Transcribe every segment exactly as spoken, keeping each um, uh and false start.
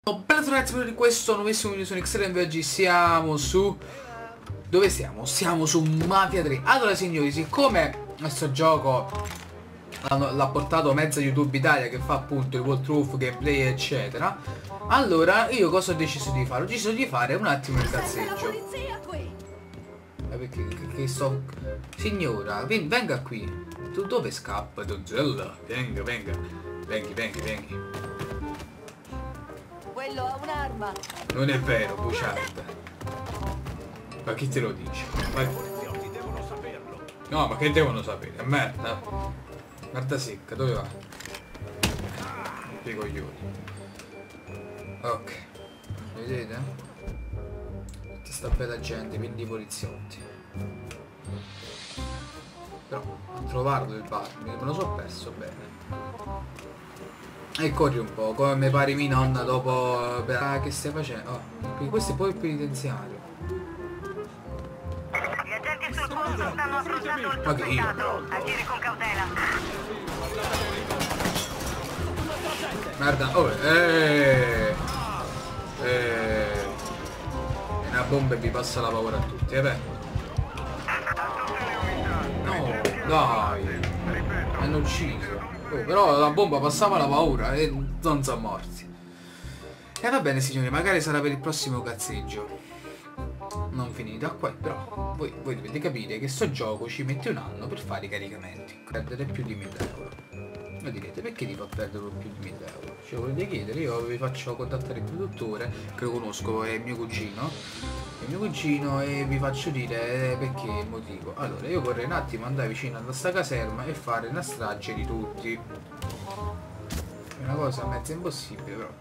Benvenuti ragazzi per questo nuovissimo video su Extreme. Oggi siamo su... Dove siamo? Siamo su Mafia tre. Allora signori, siccome questo gioco l'ha portato mezza YouTube Italia, che fa appunto il walkthrough, gameplay eccetera, allora io cosa ho deciso di fare? Ho deciso di fare un attimo il cazzeggio. Eh, perché che, che sto... Signora, ven, venga qui. Tu dove scappa, donzella? Venga, venga. Venghi, venghi, venghi. Quello ha un'arma. Non è vero, buciarda. Ma chi te lo dice? Vai fuori. No, ma che devono sapere? Merda. Merda secca, dove va? Che coglioni. Ok. Vedete? Tutta sta bella gente, quindi i poliziotti. Però a trovarlo il bar, me lo so perso bene. E corri un po', come mi pare mia nonna dopo... Ah, che stai facendo? Oh, questo è poi il penitenziario. Gli agenti sul posto stanno affrontando il sospettato. Agire con cautela. Merda, oh, eh, eh, è una bomba e vi passa la paura a tutti, eh beh. No, dai, hanno ucciso. Oh, però la bomba passava la paura e non sono morti. E va bene signori, magari sarà per il prossimo cazzeggio. Non finita qua, però voi, voi dovete capire che sto gioco ci mette un anno per fare i caricamenti. Perdere più di mille euro. Ma direte, perché ti fa perdere più di mille euro? Ce lo volete chiedere? Io vi faccio contattare il produttore, che lo conosco, è mio cugino. È mio cugino e vi faccio dire perché il motivo. Allora, io vorrei un attimo andare vicino a sta caserma e fare una strage di tutti. È una cosa mezza impossibile, però.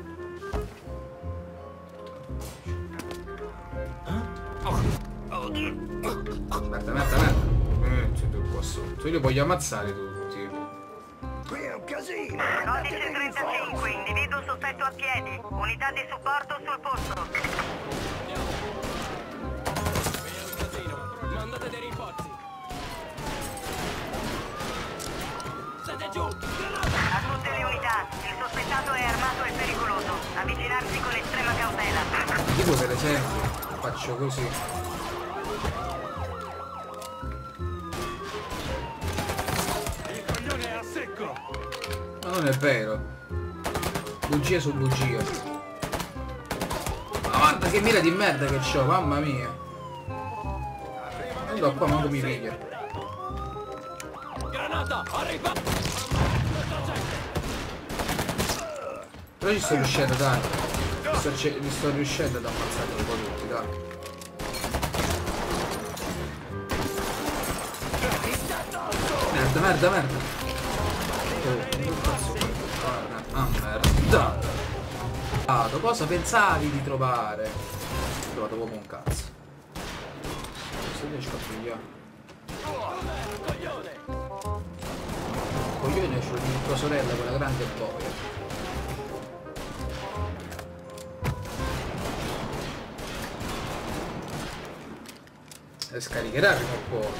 Merda, merda, merda. Eh, c'è tu qua sotto. Io li voglio ammazzare tutti. Qui è un casino! Codice trentacinque, individuo sospetto a piedi. Unità di supporto sul posto. Mandate dei rinforzi. Siete giù! A tutte le unità, il sospettato è armato e pericoloso. Avvicinarsi con estrema cautela. Tipo per esempio, faccio così. Il coglione è a secco! Ma non è vero. Bugia su bugia. Ma guarda che mira di merda che c'ho, mamma mia. Allora qua manco mi piglia. Granata! Arriva! Però ci sto riuscendo, dai. Sto, mi sto riuscendo ad ammazzare un po' tutti, dai. Merda, merda, merda. Oh, che cazzo fai? Ah, merda. Ah, cosa pensavi di trovare? Ho trovato proprio un cazzo. Se riesco a pigliare. Coglione! Coglione, c'ho di tua sorella, quella grande boia. E scaricherà prima o poi.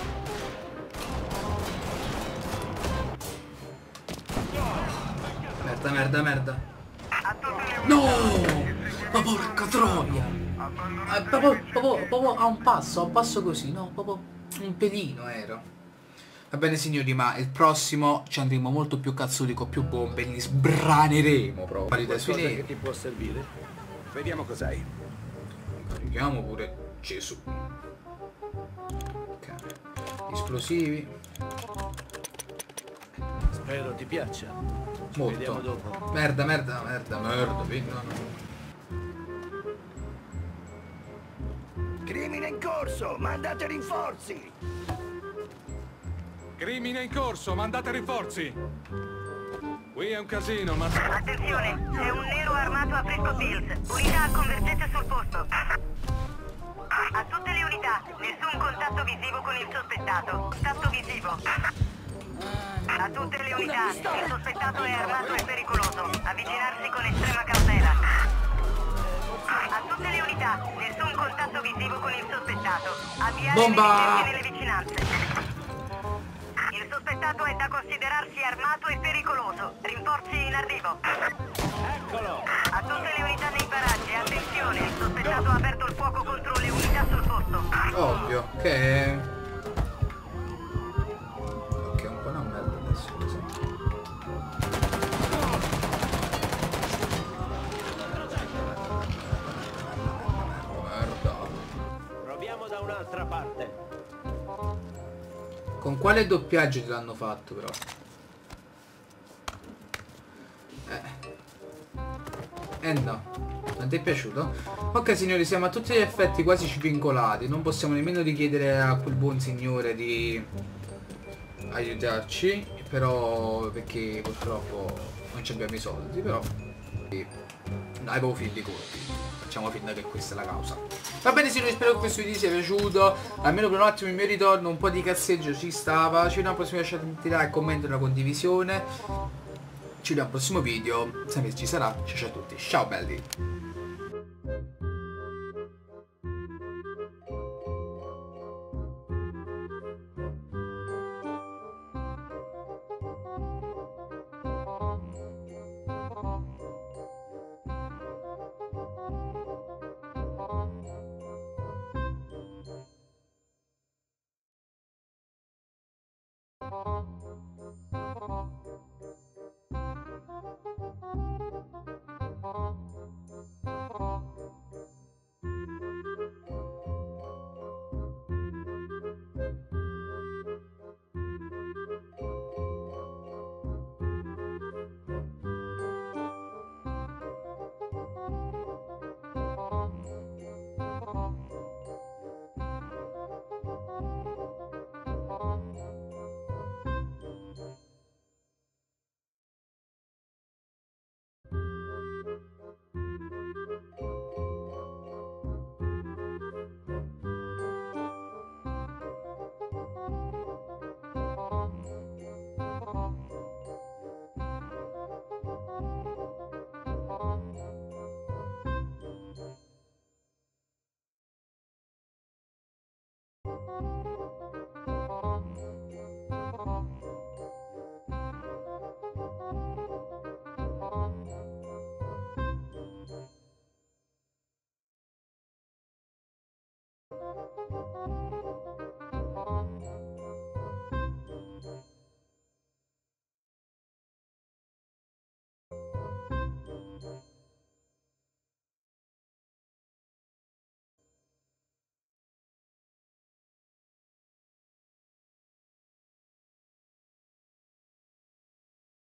Merda, merda, merda. No! Ma porca troia! Eh, proprio, proprio, proprio a un passo, a un passo così, no? Proprio un pelino ero. Va bene signori, ma il prossimo ci andremo molto più cazzuti con più bombe, li sbraneremo proprio. Qualcosa che ti può servire? Vediamo cos'hai. Carichiamo pure Gesù. Ok. Esplosivi. Spero ti piaccia. Ci vediamo Molto. dopo. Merda, merda, merda, merda. No, no. Crimine in corso! Mandate rinforzi! Crimine in corso, mandate rinforzi! Qui è un casino, ma... Attenzione, c'è un nero armato a Frisco Pills. Unità convergente sul posto. A tutte le unità, nessun contatto visivo con il sospettato. Contatto visivo. A tutte le unità, il sospettato è armato e pericoloso. Avvicinarsi con estrema cautela. A tutte le unità, nessun contatto visivo con il sospettato. Avviare Bomba! le nelle vicinanze. Il sospettato è da considerarsi armato e pericoloso. Rinforzi in arrivo. Eccolo! A tutte le unità Attenzione, il sospettato ha aperto il fuoco contro le unità sul posto. Ovvio, che... Ok, un po' una merda adesso, mi sa. Merda. Proviamo da un'altra parte. Con quale doppiaggio te l'hanno fatto però? Eh. Eh no. Non ti è piaciuto? Ok signori, siamo a tutti gli effetti quasi svincolati. Non possiamo nemmeno richiedere a quel buon signore di aiutarci. Però perché purtroppo non ci abbiamo i soldi. Però dai, avevo finti corti. Facciamo finta che questa è la causa. Va bene signori, spero che questo video sia piaciuto. Almeno per un attimo il mio ritorno, un po' di cazzeggio ci stava. Ci vediamo al prossimo video, lasciate un like, commento e una condivisione. Ci vediamo al prossimo video. Sempre ci sarà. Ciao ciao a tutti. Ciao belli. Thank you.